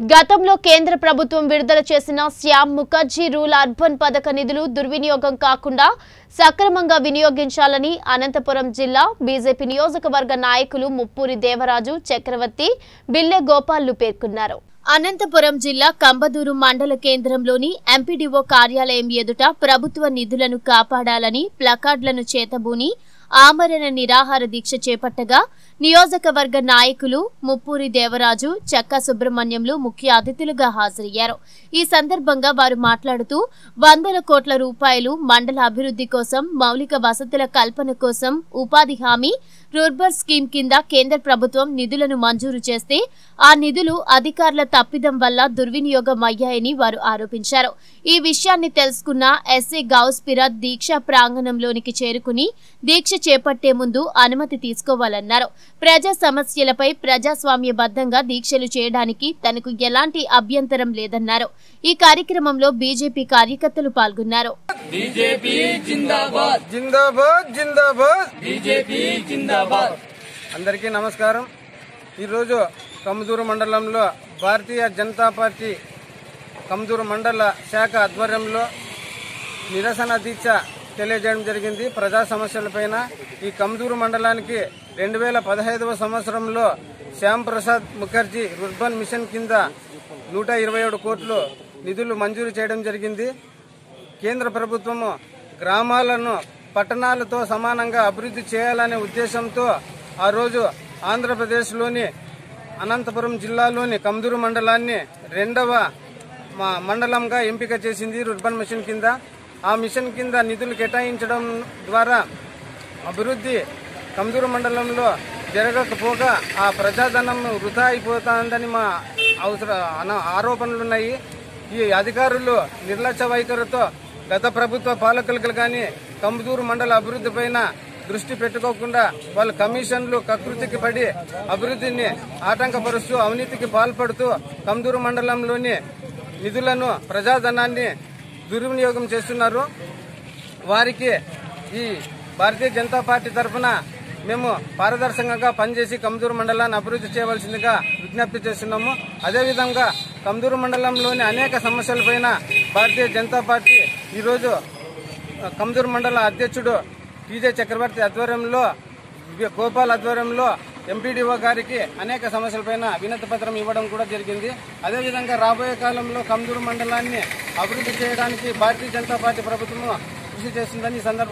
గతంలో కేంద్ర ప్రభుత్వం విడుదల చేసిన శ్యామ్ ముఖర్జీ రూల్ అర్బన్ పథక నిధులు దుర్వినియోగం కాకుండా సక్రమంగా వినియోగించాలని అనంతపురం జిల్లా బీజేపీ నియోజకవర్గ నాయకులు ముప్పూరి దేవరాజు చక్రవర్తి బిల్లె గోపాల్లు పేర్కొన్నారు. అనంతపురం జిల్లా కంబదూరు మండల కేంద్రంలోని ఎంపీడీఓ కార్యాలయం ఎదుట ప్రభుత్వ నిధులను కాపాడాలని ప్లకార్డులను చేతబూని ఆమరణ నిరాహార దీక్ష చేపట్టగా నియోజకవర్గ నాయకులు ముప్పూరి దేవరాజు చక్కా సుబ్రహ్మణ్యంలు ముఖ్య అతిథులుగా హాజరయ్యారు. ఈ సందర్భంగా వారు మాట్లాడుతూ 100 కోట్ల రూపాయలు మండల అభివృద్ధి కోసం, మౌలిక వసతుల కల్పన కోసం ఉపాధి హామీ రూర్బన్ స్కీమ్ కింద కేంద్ర ప్రభుత్వం నిధులను మంజూరు చేస్తే ఆ నిధులు అధికారుల తప్పిదం వల్ల దుర్వినియోగం అయ్యాయని వారు ఆరోపించారు. ఈ విషయాన్ని తెలుసుకున్న ఎస్ఏ గౌస్పిరత్ దీక్షా ప్రాంగణంలోనికి చేరుకుని దీక్ష చేపట్టే ముందు అనుమతి తీసుకోవాలన్నారు. ప్రజా సమస్యలపై ప్రజాస్వామ్యబద్ధంగా దీక్షలు చేయడానికి తనకు ఎలాంటి అభ్యంతరం లేదన్నారు. ఈ కార్యక్రమంలో బీజేపీ కార్యకర్తలు పాల్గొన్నారు. అందరికీ నమస్కారం. ఈరోజు కమదూరు మండలంలో భారతీయ జనతా పార్టీ కమదూరు మండల శాఖ ఆధ్వర్యంలో నిరసన దీక్ష తెలియజేయడం జరిగింది. ప్రజా సమస్యలపైన ఈ కమదూరు మండలానికి 2015వ సంవత్సరంలో శ్యామ్ ప్రసాద్ ముఖర్జీ రూర్బన్ మిషన్ కింద 127 కోట్లు నిధులు మంజూరు చేయడం జరిగింది. కేంద్ర ప్రభుత్వము గ్రామాలను పట్టణాలతో సమానంగా అభివృద్ధి చేయాలనే ఉద్దేశంతో ఆ రోజు ఆంధ్రప్రదేశ్లోని అనంతపురం జిల్లాలోని కమదూరు మండలాన్ని 2వ మండలంగా ఎంపిక చేసింది రూర్బన్ మిషన్ కింద. ఆ మిషన్ కింద నిధులు కేటాయించడం ద్వారా అభివృద్ధి కమదూరు మండలంలో జరగకపోగా ఆ ప్రజాధనం వృధా అయిపోతుందని మా ఆరోపణలున్నాయి. ఈ అధికారులు నిర్లక్ష్య వైఖరితో గత ప్రభుత్వ పాలకులకు కానీ కమదూరు మండల అభివృద్ధి పైన దృష్టి పెట్టుకోకుండా వాళ్ళు కమిషన్లు కకృతికి పడి అభివృద్ధిని ఆటంకపరుస్తూ అవినీతికి పాల్పడుతూ కమదూరు మండలంలోని నిధులను ప్రజాధనాన్ని దుర్వినియోగం చేస్తున్నారు. వారికి ఈ భారతీయ జనతా పార్టీ తరఫున మేము పారదర్శకంగా పనిచేసి కమదూరు మండలాన్ని అభివృద్ధి చేయవలసిందిగా విజ్ఞప్తి చేస్తున్నాము. అదేవిధంగా కమదూరు మండలంలోని అనేక సమస్యలపైన భారతీయ జనతా పార్టీ ఈరోజు కమదూరు మండల అధ్యక్షుడు టీజే చక్రవర్తి ఆధ్వర్యంలో, గోపాల్ ఆధ్వర్యంలో ఎంపీడీఓ గారికి అనేక సమస్యలపైన వినతి పత్రం ఇవ్వడం కూడా జరిగింది. అదేవిధంగా రాబోయే కాలంలో కమదూరు మండలాన్ని అభివృద్ధి చేయడానికి భారతీయ జనతా పార్టీ ప్రభుత్వం కృషి చేస్తుందని ఈ సందర్భంగా